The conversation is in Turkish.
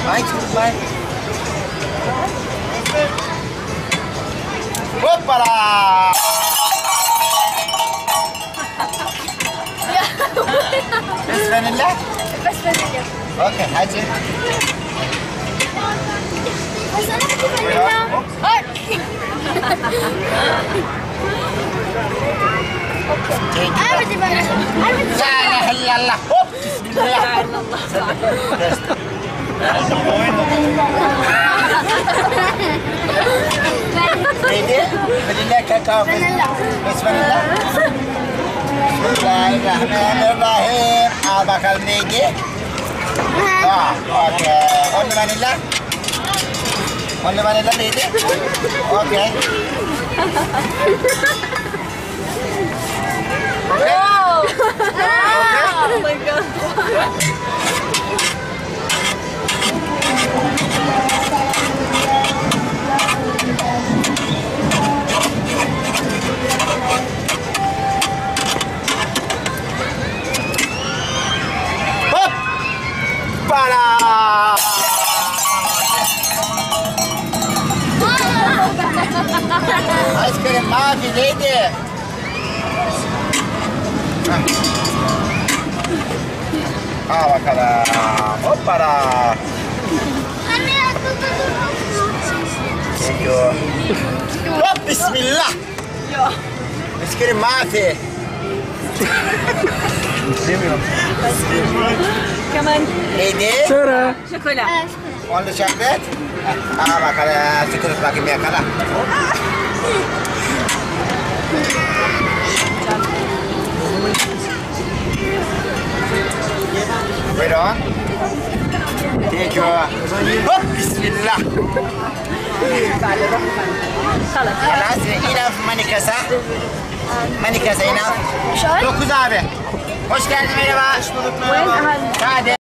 Ay çocuklar. Hoppala. Bismillah. Bismillah. Okey, hadi. أبدي بقى. لا إله إلا الله. هوب بسم الله. Neydi? Bismillah kakao. Bismillah. Bismillahirrahmanirrahim. Al bakalım neydi? Okey. Only vanilla? Only vanilla neydi? Okey. Oh my god. Hop! Para! Ice cream mavi neydi? Al bakalım. Hoppala. Anne Geliyor. Hop bismillah. Ice cream mavi. Bilmiyorum. كمان Neydi? شوكولا شوكولا Only chocolate? Al bakalım. Tükürük bakayım yakala. Buyurun. Thank you. Hop bismillah. خلص Halas enough manikasa. Manikasa enough. 9 abi. Hoş geldin merhaba. Hoş bulduk merhaba. Hadi.